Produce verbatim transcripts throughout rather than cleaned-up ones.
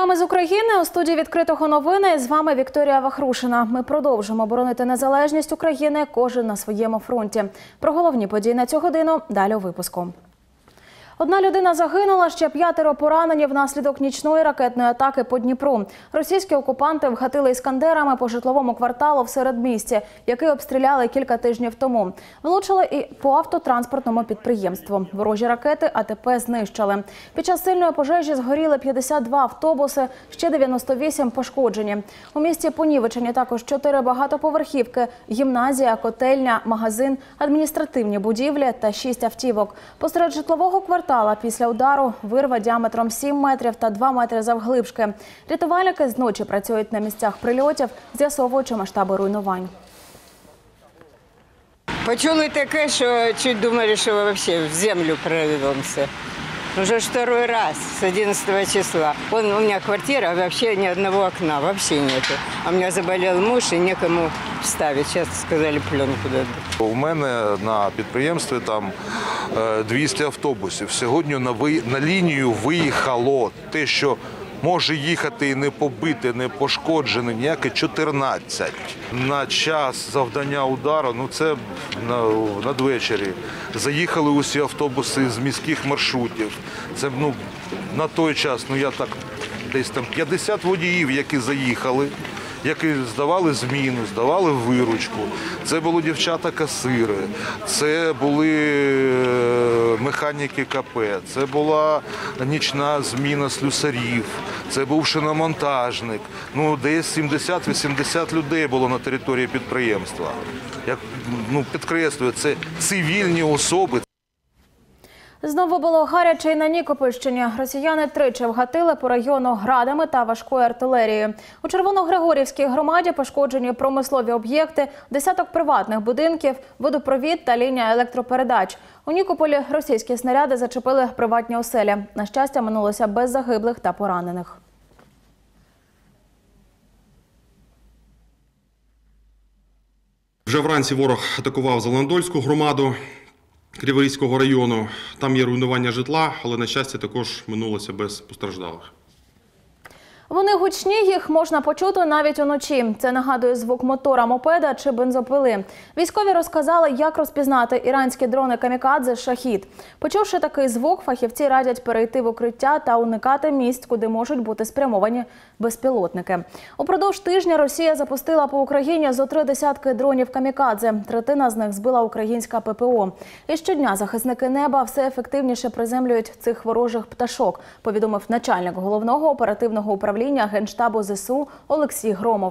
Днями з України у студії «Відкритого новини» з вами Вікторія Вахрушина. Ми продовжимо боронити незалежність України, кожен на своєму фронті. Про головні події на цю годину далі у випуску. Одна людина загинула, ще п'ятеро поранені внаслідок нічної ракетної атаки по Дніпру. Російські окупанти вгатили іскандерами по житловому кварталу в середмісті, який обстріляли кілька тижнів тому. Влучили і по автотранспортному підприємству. Ворожі ракети АТП знищили. Під час сильної пожежі згоріли п'ятдесят два автобуси, ще дев'яносто вісім пошкоджені. У місті понівечені також чотири багатоповерхівки, гімназія, котельня, магазин, адміністративні будівлі та шість автівок. Посеред житлового кварталу після удару вирва діаметром сім метрів та два метри завглибшки. Рятувальники зночі працюють на місцях прильотів, з'ясовуючи масштаби руйнувань. Почули таке, що чуть думали, що взагалі в землю прорвемося. Уже второй раз с одиннадцатого числа. Вон у меня квартира, вообще ни одного окна, вообще нету. А у меня заболел муж и некому вставить. Сейчас сказали пленку дадут. У мене на підприємстві там двісті автобусів. Сьогодні на, ви... на лінію виїхало те, що може їхати і не побите, не пошкоджене, ніяке чотирнадцять. На час завдання удару, ну це на, надвечері, заїхали усі автобуси з міських маршрутів. Це ну, на той час, ну я так, десь там п'ятдесят водіїв, які заїхали, які здавали зміну, здавали виручку. Це були дівчата-касири, це були механіки КП, це була нічна зміна слюсарів, це був шиномонтажник. Ну, десь сімдесят-вісімдесят людей було на території підприємства. Я ну, підкреслюю, це цивільні особи. Знову було гаряче й на Нікопольщині. Росіяни тричі вгатили по району градами та важкою артилерією. У Червоногригорівській громаді пошкоджені промислові об'єкти, десяток приватних будинків, водопровід та лінія електропередач. У Нікополі російські снаряди зачепили приватні оселі. На щастя, минулося без загиблих та поранених. Вже вранці ворог атакував Зеленодольську громаду Криворізького району. Там є руйнування житла, але, на щастя, також минулося без постраждалих. Вони гучні, їх можна почути навіть уночі. Це нагадує звук мотора мопеда чи бензопили. Військові розказали, як розпізнати іранські дрони камікадзе «Шахід». Почувши такий звук, фахівці радять перейти в укриття та уникати місць, куди можуть бути спрямовані безпілотники. Упродовж тижня Росія запустила по Україні зо три десятки дронів камікадзе. Третина з них збила українська ППО. І щодня захисники неба все ефективніше приземлюють цих ворожих пташок, повідомив начальник головного оперативного управління Генштабу ЗСУ Олексій Громов.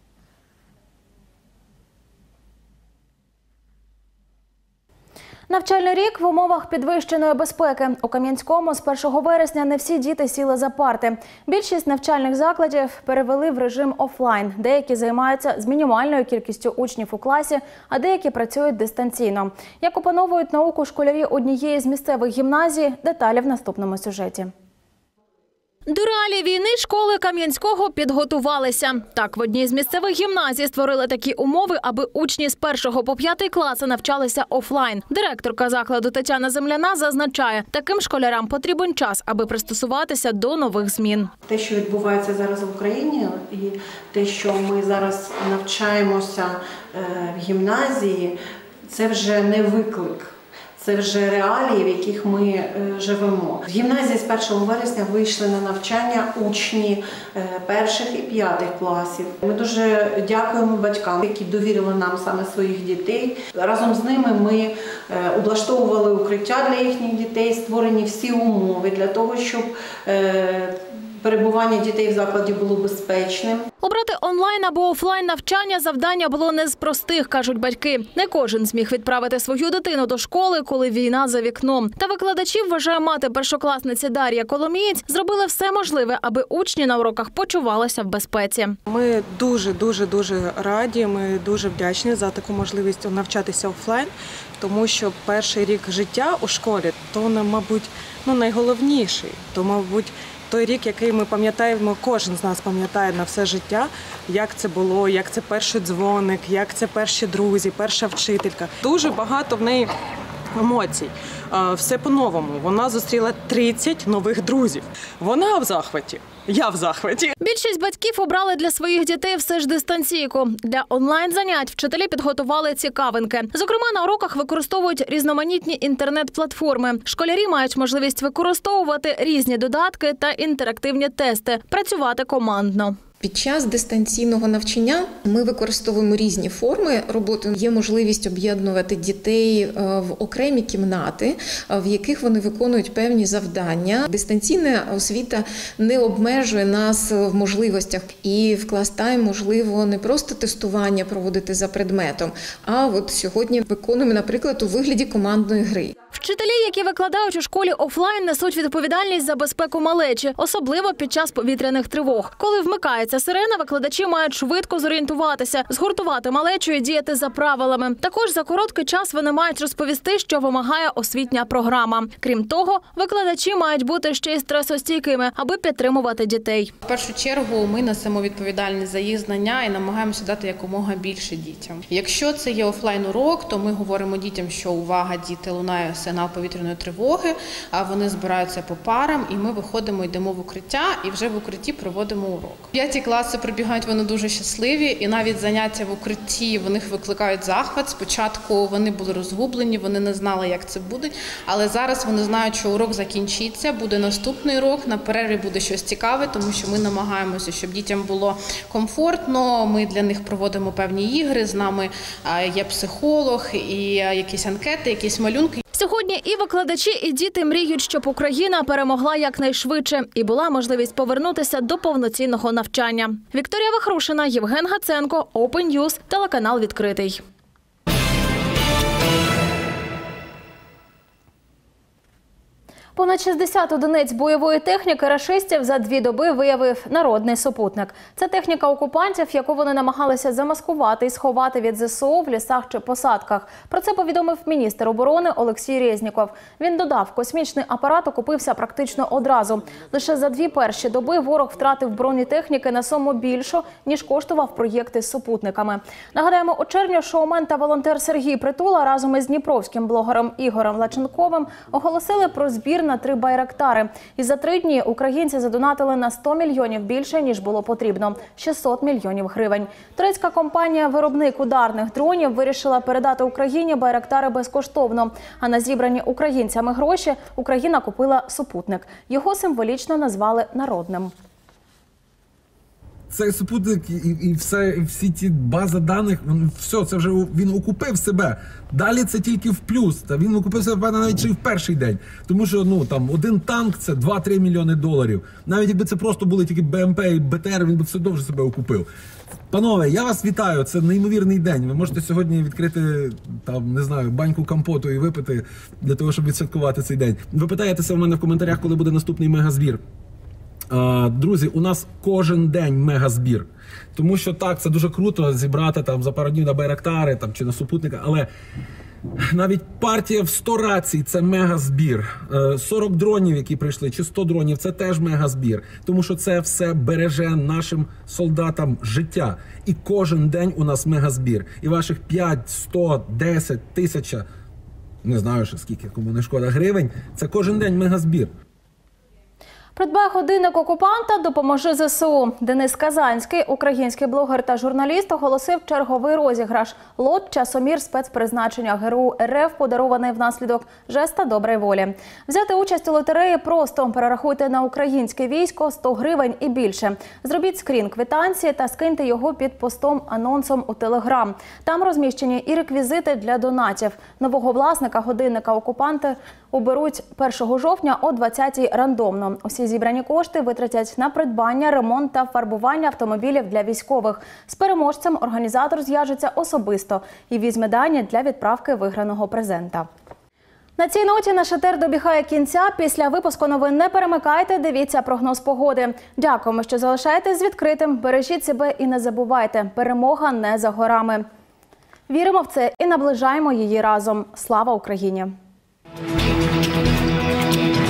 Навчальний рік в умовах підвищеної безпеки. У Кам'янському з першого вересня не всі діти сіли за парти. Більшість навчальних закладів перевели в режим офлайн. Деякі займаються з мінімальною кількістю учнів у класі, а деякі працюють дистанційно. Як опановують науку школярі однієї з місцевих гімназій, деталі в наступному сюжеті. До реалій війни школи Кам'янського підготувалися. Так, в одній з місцевих гімназій створили такі умови, аби учні з першого по п'ятий класи навчалися офлайн. Директорка закладу Тетяна Земляна зазначає, таким школярам потрібен час, аби пристосуватися до нових змін. Те, що відбувається зараз в Україні, і те, що ми зараз навчаємося в гімназії, це вже не виклик. Це вже реалії, в яких ми живемо. В гімназії з першого вересня вийшли на навчання учні перших і п'ятих класів. Ми дуже дякуємо батькам, які довірили нам саме своїх дітей. Разом з ними ми облаштовували укриття для їхніх дітей, створені всі умови для того, щоб перебування дітей в закладі було безпечним. Обрати онлайн або офлайн навчання завдання було не з простих, кажуть батьки. Не кожен зміг відправити свою дитину до школи, коли війна за вікном. Та викладачів, вважає мати першокласниці Дар'я Коломієць, зробили все можливе, аби учні на уроках почувалися в безпеці. Ми дуже-дуже-дуже раді, ми дуже вдячні за таку можливість навчатися офлайн, тому що перший рік життя у школі, то, мабуть, ну, найголовніший, то, мабуть, той рік, який ми пам'ятаємо, кожен з нас пам'ятає на все життя, як це було, як це перший дзвоник, як це перші друзі, перша вчителька. Дуже багато в неї емоцій. Все по-новому. Вона зустріла тридцять нових друзів. Вона в захваті. Я в захваті. Більшість батьків обрали для своїх дітей все ж дистанційку. Для онлайн-занять вчителі підготували цікавинки. Зокрема, на уроках використовують різноманітні інтернет-платформи. Школярі мають можливість використовувати різні додатки та інтерактивні тести, працювати командно. Під час дистанційного навчання ми використовуємо різні форми роботи. Є можливість об'єднувати дітей в окремі кімнати, в яких вони виконують певні завдання. Дистанційна освіта не обмежує нас в можливостях. І в клас-тайм можливо не просто тестування проводити за предметом, а от сьогодні виконуємо, наприклад, у вигляді командної гри. Вчителі, які викладають у школі офлайн, несуть відповідальність за безпеку малечі, особливо під час повітряних тривог. Коли вмикається сирена, викладачі мають швидко зорієнтуватися, згуртувати малечу і діяти за правилами. Також за короткий час вони мають розповісти, що вимагає освітня програма. Крім того, викладачі мають бути ще й стресостійкими, аби підтримувати дітей. В першу чергу ми несемо відповідальність за їх знання і намагаємося дати якомога більше дітям. Якщо це є офлайн-урок, то ми говоримо дітям, що увага, діти, лунає сигнал повітряної тривоги, а вони збираються по парам, і ми виходимо, йдемо в укриття, і вже в укритті проводимо урок. П'яті класи прибігають, вони дуже щасливі, і навіть заняття в укритті, в них викликають захват. Спочатку вони були розгублені, вони не знали, як це буде, але зараз вони знають, що урок закінчиться, буде наступний урок, на перерві буде щось цікаве, тому що ми намагаємося, щоб дітям було комфортно, ми для них проводимо певні ігри, з нами є психолог, і якісь анкети, якісь малюнки. Сьогодні і викладачі, і діти мріють, щоб Україна перемогла якнайшвидше і була можливість повернутися до повноцінного навчання. Вікторія Вахрушина, Євген Гаценко, Open News, телеканал «Відкритий». Понад шістдесят одиниць бойової техніки рашистів за дві доби виявив народний супутник. Це техніка окупантів, яку вони намагалися замаскувати і сховати від зе се о в лісах чи посадках. Про це повідомив міністр оборони Олексій Резніков. Він додав, космічний апарат окупився практично одразу. Лише за дві перші доби ворог втратив бронетехніки на суму більшу, ніж коштував проєкти з супутниками. Нагадаємо, у червні шоумен та волонтер Сергій Притула разом із дніпровським блогером Ігорем Лаченковим оголосили про збір на три байрактари. І за три дні українці задонатили на сто мільйонів більше, ніж було потрібно – шістсот мільйонів гривень. Турецька компанія-виробник ударних дронів вирішила передати Україні байрактари безкоштовно. А на зібрані українцями гроші Україна купила супутник. Його символічно назвали народним. Цей супутник і, і все, і всі ті бази даних, він, все, це вже він окупив себе. Далі це тільки в плюс. Та він окупив себе навіть і в перший день. Тому що ну там один танк – це два-три мільйони доларів. Навіть якби це просто були тільки Б М П і Б Т Р, він би все довше себе окупив. Панове, я вас вітаю, це неймовірний день. Ви можете сьогодні відкрити, там, не знаю, баньку компоту і випити для того, щоб відсвяткувати цей день. Ви питаєтеся в мене в коментарях, коли буде наступний мегазбір. Друзі, у нас кожен день мегазбір. Тому що так, це дуже круто зібрати там за пару днів на байрактари там, чи на супутника, але навіть партія в сто рацій – це мегазбір. сорок дронів, які прийшли, чи сто дронів – це теж мегазбір. Тому що це все береже нашим солдатам життя. І кожен день у нас мегазбір. І ваших п'ять, сто, десять, тисяча, не знаю ще скільки, кому не шкода, гривень – це кожен день мегазбір. Придбай годинник окупанта, допоможи зе се о. Денис Казанський, український блогер та журналіст, оголосив черговий розіграш. Лот «Часомір» спецпризначення ге ер у ер еф, подарований внаслідок жеста доброї волі. Взяти участь у лотереї просто. Перерахуйте на українське військо сто гривень і більше. Зробіть скрін квитанції та скиньте його під постом-анонсом у Телеграм. Там розміщені і реквізити для донатів. Нового власника годинника окупанти оберуть першого жовтня о двадцятій рандомно. Усі зібрані кошти витратять на придбання, ремонт та фарбування автомобілів для військових. З переможцем організатор зв'яжеться особисто і візьме дані для відправки виграного презента. На цій ноті наш етер добігає кінця. Після випуску новин не перемикайте, дивіться прогноз погоди. Дякуємо, що залишаєтесь з відкритим. Бережіть себе і не забувайте, перемога не за горами. Віримо в це і наближаємо її разом. Слава Україні!